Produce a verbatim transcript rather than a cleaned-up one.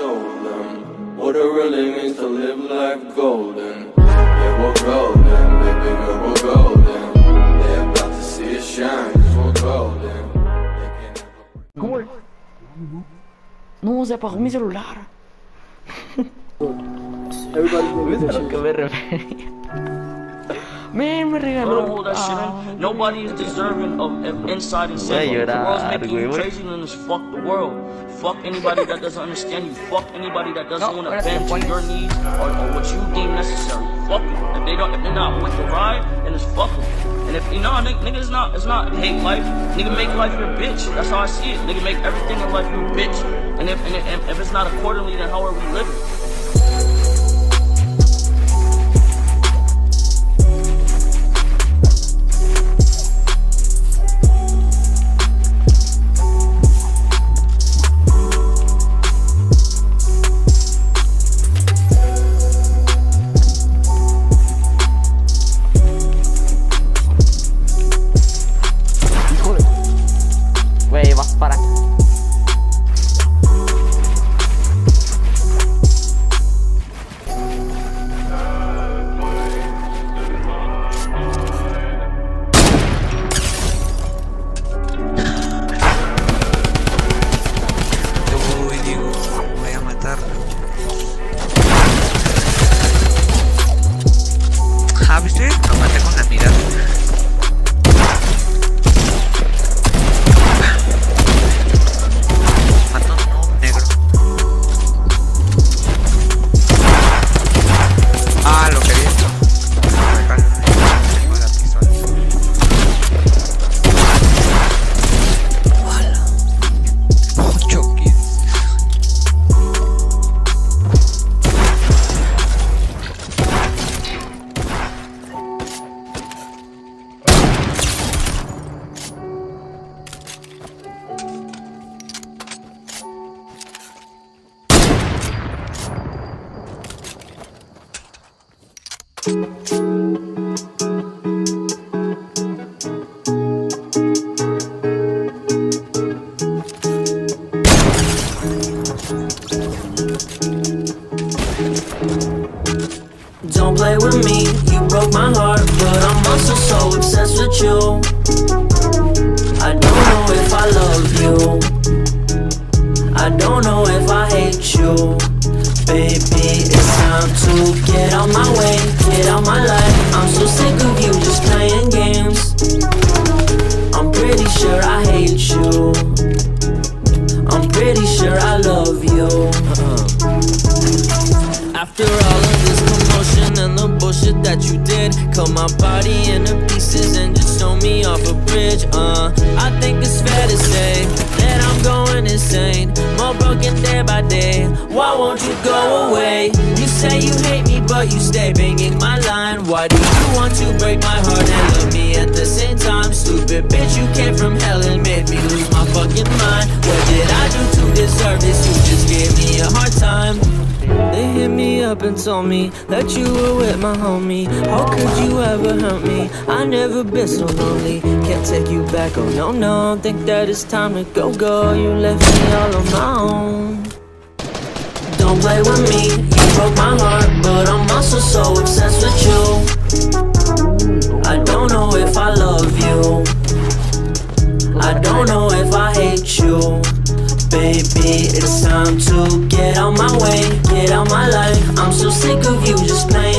show them what it really means to live life golden. Yeah, we're golden, baby girl, we're golden. They're about to see us shine, cause we're golden. ¿Cómo? No, se apagó mi celular. ¿Ves a lo que me refería? Man, me regaló. Ah, nobody is deserving of, of inside and saying the world's making you crazy and just fuck the world. Fuck anybody that doesn't understand you. Fuck anybody that doesn't want to bend to your needs or, or what you deem necessary. Fuck them. If they don't, if they're not with the ride, then it's fuck them. And if you know, nigga, it's not, it's not hate life. Nigga, make life your bitch. That's how I see it. Nigga, make everything in life your bitch. And if and if, if it's not accordingly, then how are we living? Güey, vas para acá. Uy, digo, voy a matarlo. Ah, ¿viste? Lo maté con la mirada. Don't play with me, you broke my heart, but I'm also so obsessed with you. I don't know if I love you, I don't know if I hate you. Baby, it's time to get out my way, get out my life. I'm so sick of you just playing games. I'm pretty sure I hate you, I'm pretty sure I love you. After all of this commotion and the bullshit that you did, cut my body into pieces and just throw me off a bridge. Uh, I think it's fair to say that I'm going insane, more broken day by day. Why won't you go away? You say you hate me, but you stay banging my line. Why do you want to break my heart and love me at the same time? Stupid bitch, you came from hell and made me lose my fucking mind. What did I do to deserve this? You just gave me a hard time. They hit me up and told me that you were with my homie. How could you ever hurt me? I never been so lonely. Can't take you back, oh no, no. Think that it's time to go, go. You left me all on my own. Don't play with me, you broke my heart, but I'm also so obsessed with you. I don't know if I love you, I don't know if I hate you. Baby, it's time to get out my way, get out my life. I'm so sick of you just playing